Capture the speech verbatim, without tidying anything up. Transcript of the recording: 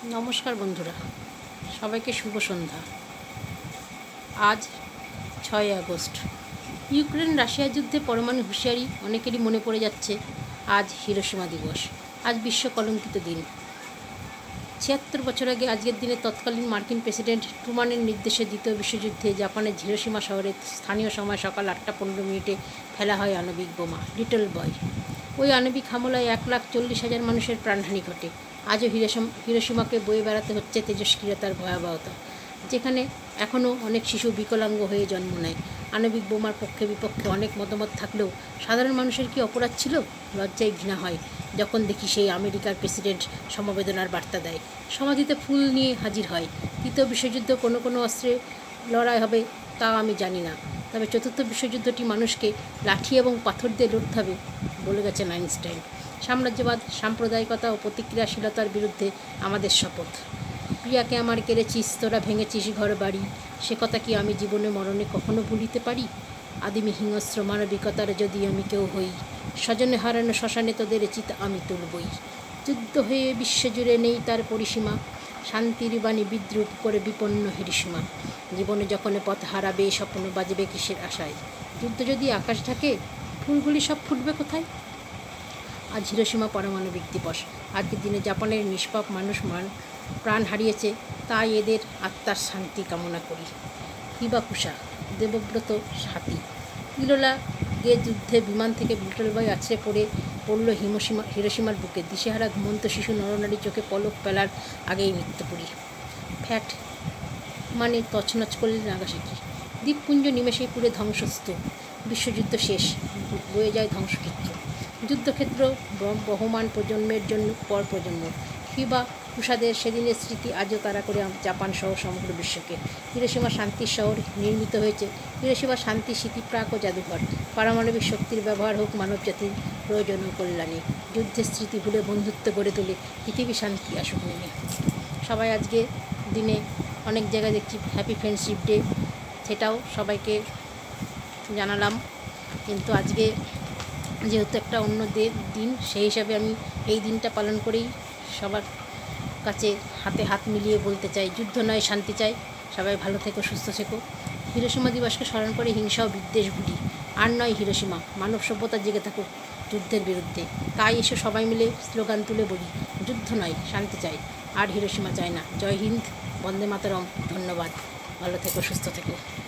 নমস্কার বন্ধুরা, সবাইকে শুভ সন্ধ্যা। আজ ছয় আগস্ট। ইউক্রেন রাশিয়া যুদ্ধে পরমাণু হুঁশিয়ারি অনেকেরই মনে পড়ে যাচ্ছে। আজ হিরোশিমা দিবস, আজ বিশ্ব কলঙ্কিত দিন। ছিয়াত্তর বছর আগে আজকের দিনে তৎকালীন মার্কিন প্রেসিডেন্ট ট্রুম্যানের নির্দেশে দ্বিতীয় বিশ্বযুদ্ধে জাপানের হিরোশিমা শহরে স্থানীয় সময় সকাল আটটা পনেরো মিনিটে ফেলা হয় আণবিক বোমা লিটল বয়। ওই আণবিক হামলায় এক লাখ চল্লিশ হাজার মানুষের প্রাণহানি ঘটে। আজও হিরোশিমা হিরোশিমাকে বয়ে বেড়াতে হচ্ছে তেজস্ক্রিয়তার ভয়াবহতা, যেখানে এখনও অনেক শিশু বিকলাঙ্গ হয়ে জন্ম নেয়। আণবিক বোমার পক্ষে বিপক্ষে অনেক মতামত থাকলেও সাধারণ মানুষের কি অপরাধ ছিল? লজ্জায় ঘৃণা হয় যখন দেখি সেই আমেরিকার প্রেসিডেন্ট সমবেদনার বার্তা দেয়, সমাধিতে ফুল নিয়ে হাজির হয়। তৃতীয় বিশ্বযুদ্ধ কোনো কোনো অস্ত্রে লড়াই হবে তা আমি জানি না, তবে চতুর্থ বিশ্বযুদ্ধটি মানুষকে লাঠি এবং পাথর দিয়ে লড়তে হবে বলে গেছেন আইনস্টাইন। সাম্রাজ্যবাদ, সাম্প্রদায়িকতা ও প্রতিক্রিয়াশীলতার বিরুদ্ধে আমাদের শপথ। প্রিয়াকে আমার কেড়েছিস, তোরা ভেঙেছিস ঘর বাড়ি, সে কথা কি আমি জীবনে মরণে কখনো ভুলিতে পারি? আদিমি হিংস্র মানবিকতার যদি আমি কেউ হই, স্বজনে হারানো শ্মশানে তোদের চিতা আমি তুলবই। যুদ্ধ হয়ে বিশ্বজুড়ে নেই তার পরিসীমা, শান্তির বাণী বিদ্রুপ করে বিপন্ন হিরোশিমা। জীবনে যখন পথ হারাবে স্বপ্ন বাজবে কিসের আশায়? যুদ্ধ যদি আকাশ ঢাকে, ফুলগুলি সব ফুটবে কোথায়? আজ হিরোশিমা পারমাণবিক দিবস। আজকের দিনে জাপানের নিষ্পাপ মানুষ মান প্রাণ হারিয়েছে, তাই এদের আত্মার শান্তি কামনা করি। হিবাকুশা দেবব্রত সাথী ইলোলা গে যুদ্ধে বিমান থেকে লিটল বয় আছড়ে পড়ে পড়ল হিমোশিমা হিরোশিমার বুকে। দিশেহারা ঘুমন্ত শিশু নরনারী চোখে পলক ফেলার আগেই মৃত্যুপুরী। ফ্যাট মানে তছনছ করলেন নাগাসাকি। দ্বীপপুঞ্জ নিমেষেই পুড়ে ধ্বংসস্তূপ। বিশ্বযুদ্ধ শেষ, বয়ে যায় ধ্বংসক্ষেত্র। যুদ্ধক্ষেত্র বহমান প্রজন্মের জন্য পর প্রজন্ম। হিবা কুশাদের সেদিনের স্মৃতি আজও তারা করে জাপান সহ সমগ্র বিশ্বকে। হিরোশিমা শান্তির শহর নির্মিত হয়েছে। হিরোশিমা শান্তি স্মৃতিপ্রাক ও জাদুঘর। পারমাণবিক শক্তির ব্যবহার হোক মানবজাতির প্রয়োজন ও কল্যাণে। যুদ্ধের স্মৃতি ভুলে বন্ধুত্ব গড়ে তোলে পৃথিবী শান্তি আসুক নেমে। সবাই আজকে দিনে অনেক জায়গায় দেখছি হ্যাপি ফ্রেন্ডশিপ ডে, সেটাও সবাইকে জানালাম। কিন্তু আজকে যেহেতু একটা অন্য দিন, সেই হিসাবে আমি এই দিনটা পালন করেই সবার কাছে হাতে হাত মিলিয়ে বলতে চাই, যুদ্ধ নয় শান্তি চাই। সবাই ভালো থেকো, সুস্থ থেকো। হিরোশিমা দিবসকে স্মরণ করে হিংসা ও বিদ্বেষ ভুলি। আর নয় হিরোশিমা, মানব সভ্যতা জেগে থাকুক যুদ্ধের বিরুদ্ধে। তাই এসে সবাই মিলে স্লোগান তুলে বলি, যুদ্ধ নয় শান্তি চাই, আর হিরোশিমা চাই না। জয় হিন্দ, বন্দে মাতরম। ধন্যবাদ, ভালো থেকো, সুস্থ থেকো।